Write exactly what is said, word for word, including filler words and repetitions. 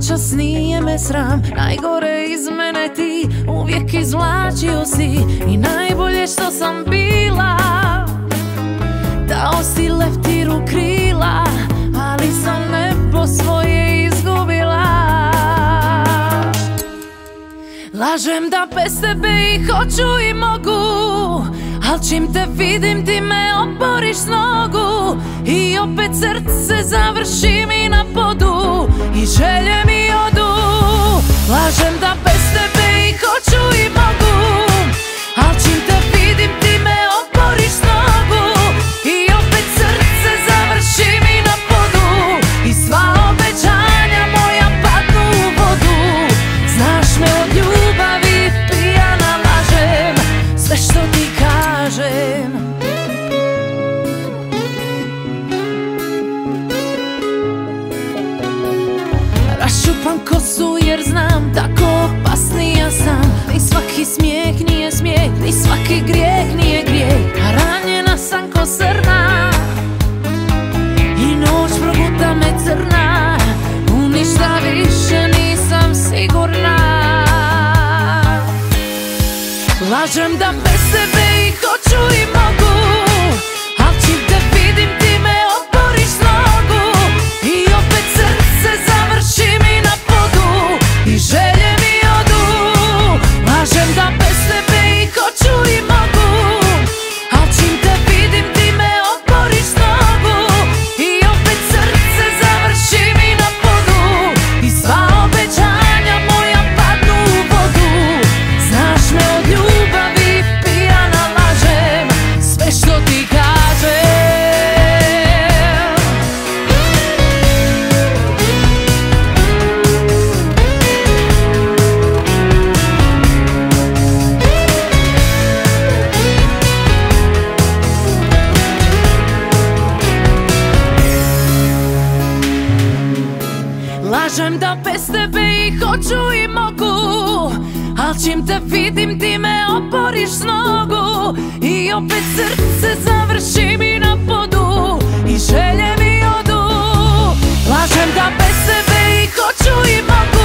čas nije me sram, najgore iz mene ti uvijek izvlačio si. I najbolje što sam bila, dao si leptiru krila, ali sam nebo svoje izgubila. Lažem da bez tebe i hoću i mogu, al čim te vidim ti me oboriš s nogu. I opet srce završi mi na podu i želje mi odu. Lažem da bez tebe i hoću i mogu, al čim te vidim ti me oboriš s nogu. I opet srce završi mi na podu i sva obećanja moja padnu u vodu. Znaš me od ljubavi pijana lažem, sve što ti kažem. Raščupam kosu jer znam tako opasnija sam. Ni svaki smijeh nije smijeh, ni svaki grijeh nije grijeh. A ranjena sam ko srna i noć proguta me crna. U ništa više nisam sigurna. Lažem da bez tebe i hoću i mogu, al čim te vidim ti me oboriš s nogu. I opet srce završi mi na podu i želje mi odu. Lažem da bez tebe i hoću i mogu, al čim te vidim ti me oboriš s nogu. I opet srce završi mi na podu i sva obećanja moja padnu u vodu. Znaš me od ljubavi pijana lažem, sve što ti kažem. Lažem da bez tebe i hoću i mogu, al čim te vidim ti me oboriš s nogu. I opet srce završi mi na podu i želje mi odu. Lažem da bez tebe i hoću i mogu,